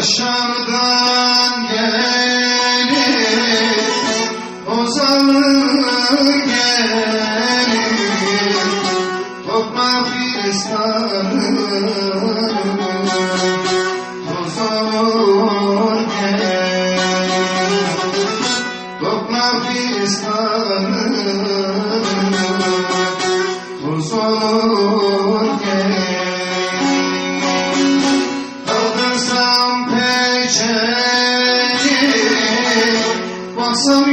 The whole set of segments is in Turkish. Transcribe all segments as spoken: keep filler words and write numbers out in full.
Başardan gelir, ozanı gelir, topla fistanı, toz olur gelir, topla fistanı, toz olur gelir. Baksam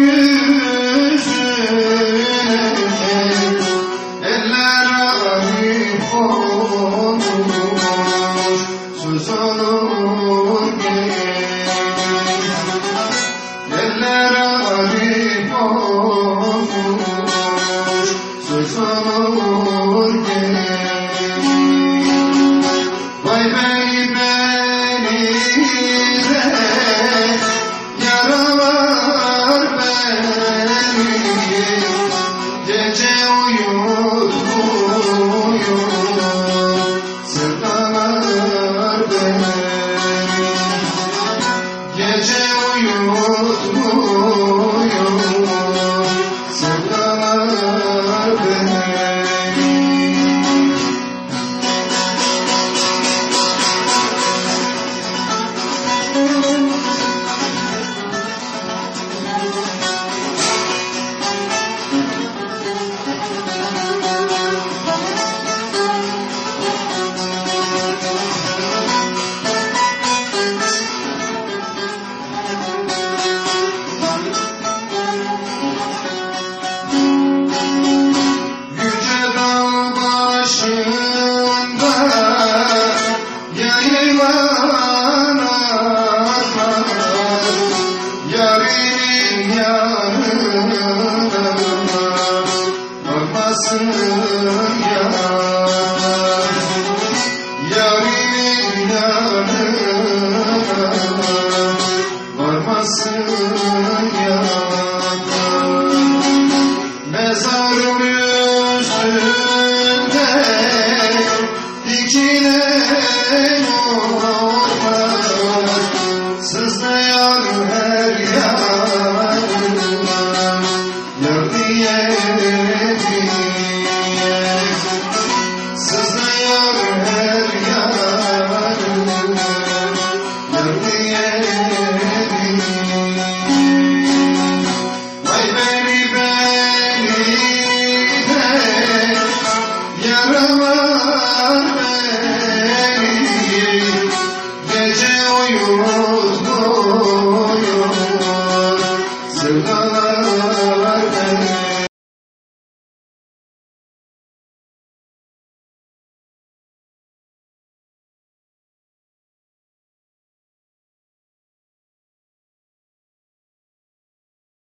yüzüne, eller arif olmuş, söz olur gelir. Eller arif olmuş, söz olur gelir. Vay bey beni de yaralar beni, gece uyutmuyor, sevdalar beni, gece uyutmuyor, sevdalar beni. Yayılan akar, yarinin yanına varmasın yar. Yarinin yanına varmasın yar. Mezarım üstünde dikilen o